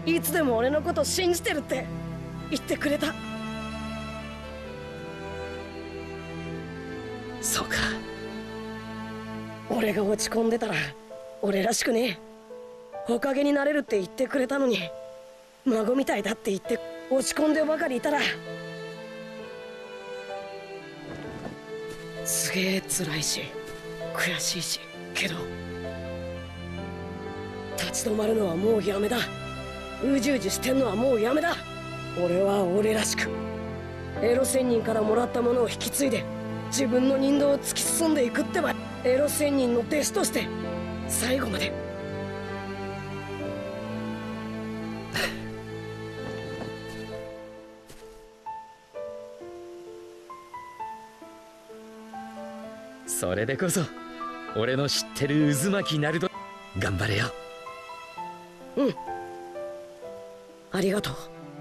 いつでも俺のこと信じてるって言ってくれた。 そうか。 俺が落ち込んでたら俺らしくねえ。ほかげになれるって言ってくれたのに、孫みたいだって言って落ち込んでばかりいたらすげえ辛いし悔しいし、けど立ち止まるのはもうやめだ。うじうじしてんのはもうやめだ。俺は俺らしくエロ仙人からもらったものを引き継いで自分の人道を突き進んでいくってば。エロ仙人の弟子として最後まで。 それでこそ俺の知ってる渦巻きナルト、頑張れよ。 うん、ありがとう。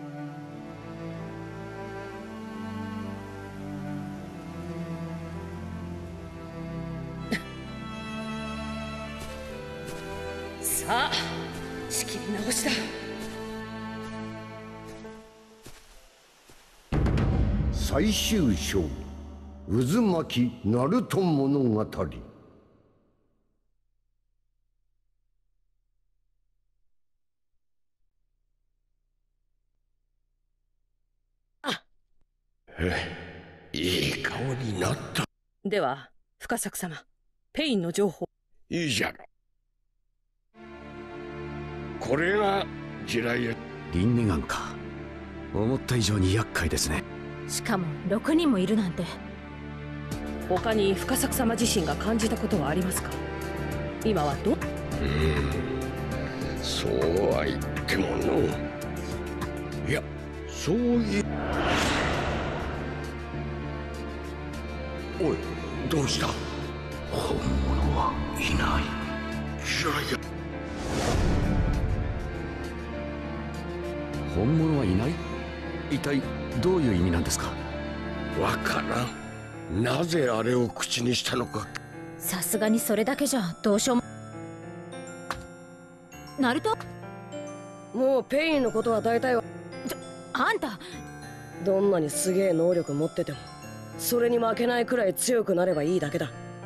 さあ仕切り直しだ。 最終章、渦巻きナルト物語。 いい顔になった。 では深作様、ペインの情報。 いいじゃろ。これが地雷や。 リンネガンか。思った以上に厄介ですね。 しかも6人もいるなんて。 他に深作様自身が感じたことはありますか？今はそうは言ってもの。いや、そういう。おい、どうした？ 本物はいない。 地雷や。 本物はいない？一体どういう意味なんですか？ わからん。なぜあれを口にしたのか。 さすがにそれだけじゃどうしようも。ナルト？ もうペインのことは大体は。 あんたどんなにすげえ能力持っててもそれに負けないくらい強くなればいいだけだ。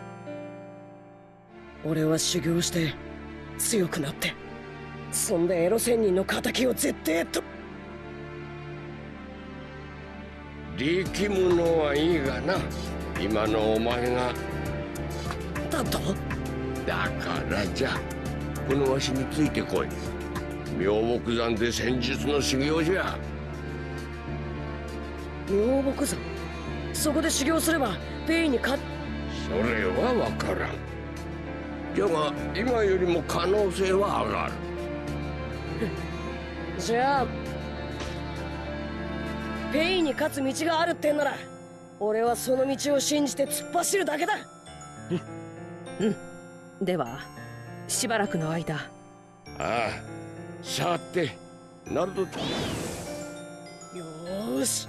俺は修行して強くなって、そんでエロ仙人の仇を絶対と。 力むのはいいがな、今のお前が。 だと？ だからじゃ、このわしについてこい。妙木山で戦術の修行じゃ。 妙木山？そこで修行すればペインに勝っ。 それは分からん。じゃが今よりも可能性は上がる。 じゃあペインに勝つ道があるってんなら、俺はその道を信じて突っ走るだけだ。ではしばらくの間。 ああ、さてなると。よーし。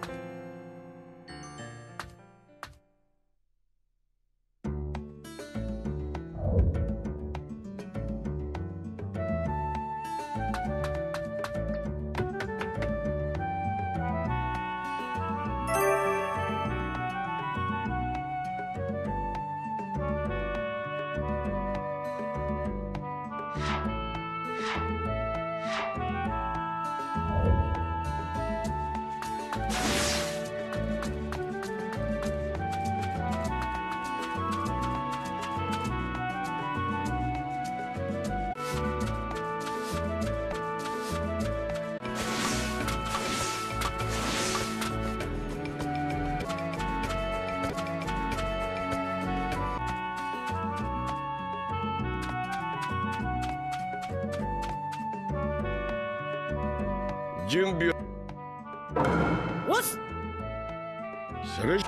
準備は。 おっす。 それ。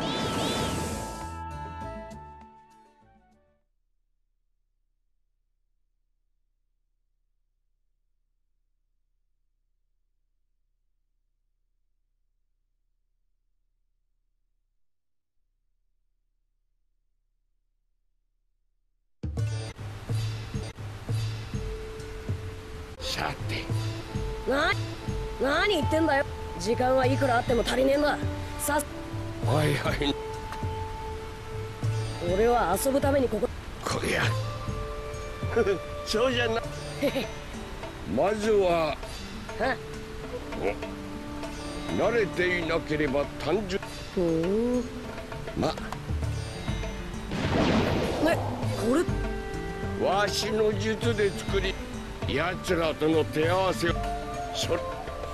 さて何言ってんだよ。時間はいくらあっても足りねえんだ。 はいはい。 俺は遊ぶためにこりゃそうじゃなまずは慣れていなければ単純まね、これわしの術で作り奴らとの手合わせをそれ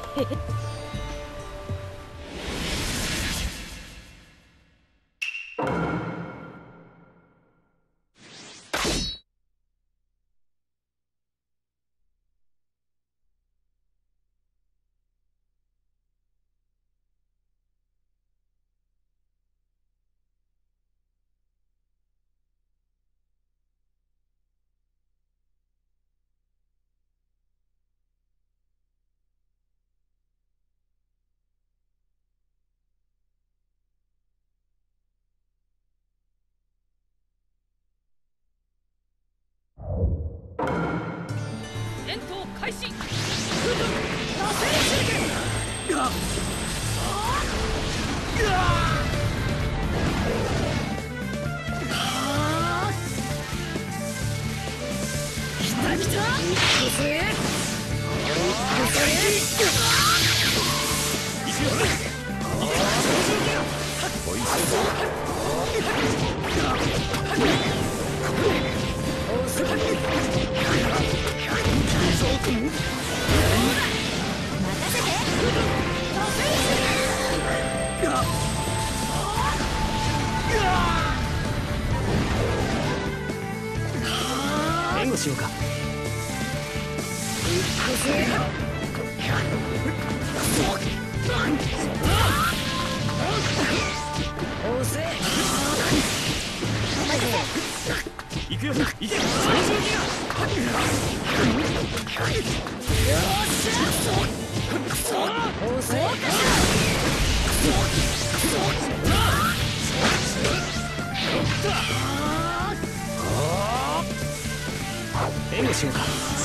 戦闘開始。 援護しようか。行くよ、行け。援護しようか。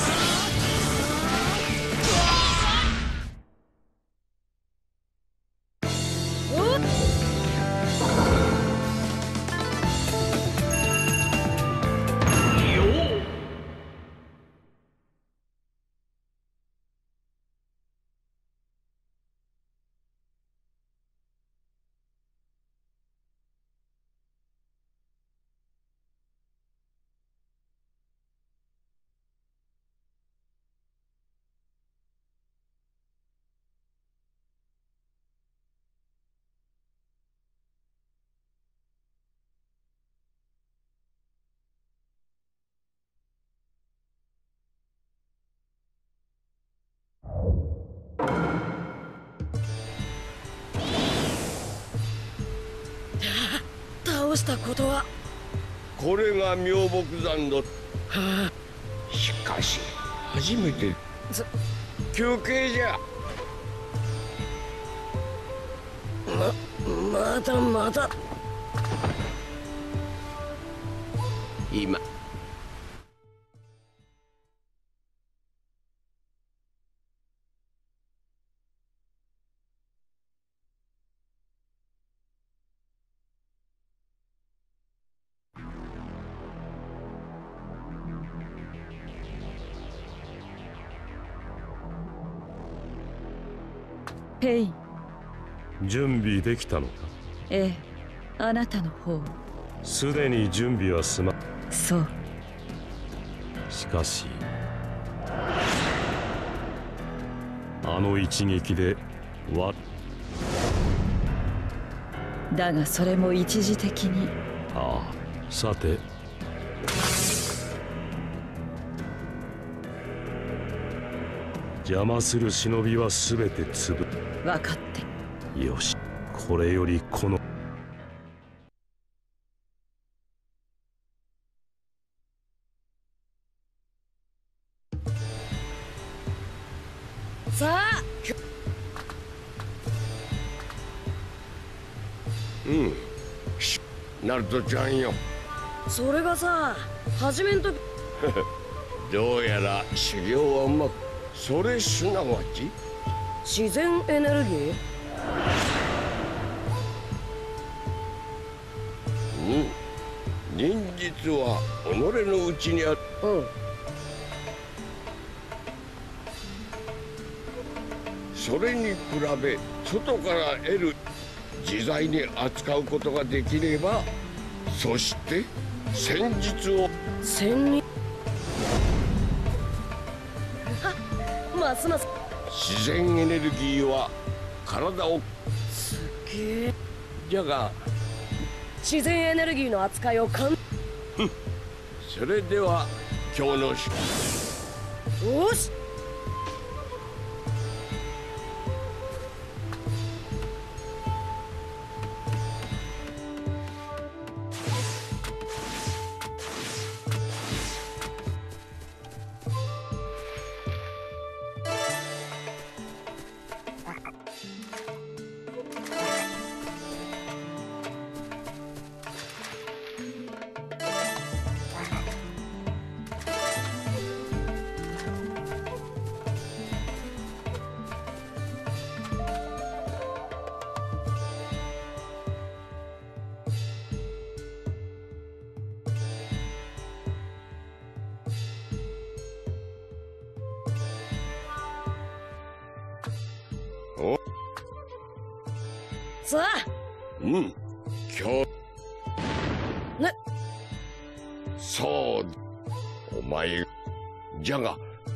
倒したことはこれが妙木山のしかし初めて休憩じゃまだまだ今ペイン。 準備できたのか。 ええ、あなたの方。 すでに準備は済ま。 そう。 しかしあの一撃でだがそれも一時的に。 ああ、さて邪魔する忍びは全て潰分かってる。よし、これよりこのさあナルトちゃんよ。 それがさ始めんとどうやら修行はうまくそれすなわち自然エネルギー。 忍術は己のうちにある。それに比べ外から得る自在に扱うことができれば、そして戦術をますます自然エネルギーは体をすげえ。 じゃが自然エネルギーの扱いをそれでは今日のよし。さあ。 今日ね。 そうお前じゃが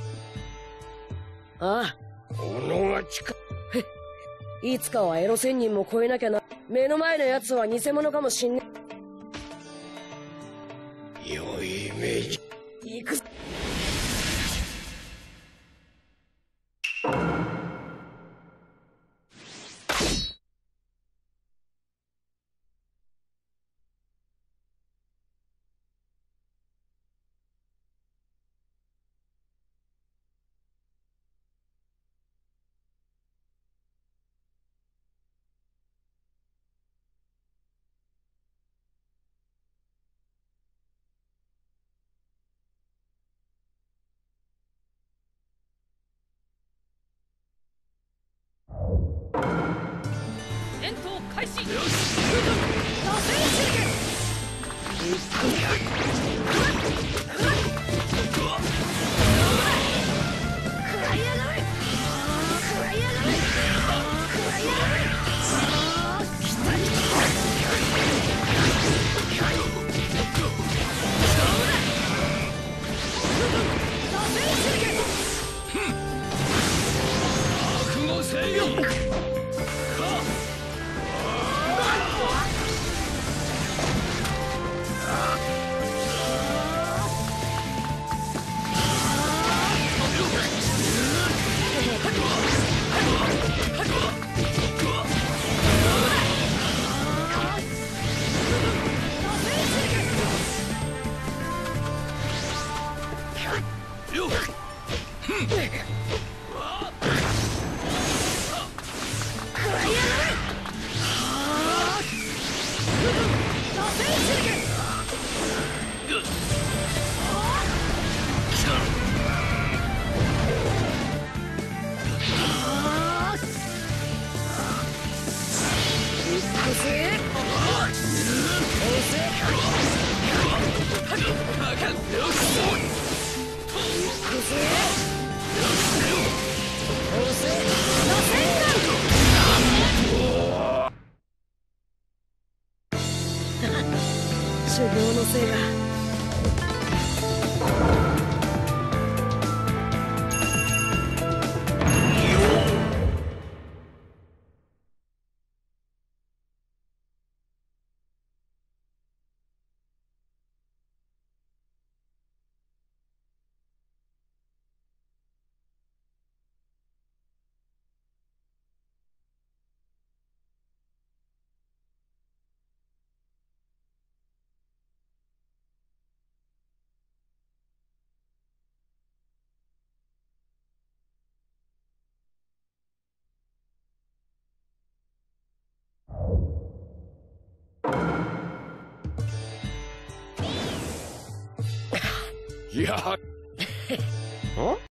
ああ、 己が近いつかはエロ仙人も超えなきゃな。目の前のやつは偽物かもしんね良いイメージ。 いくぞ。 戦闘開始。修行のせいが。 いや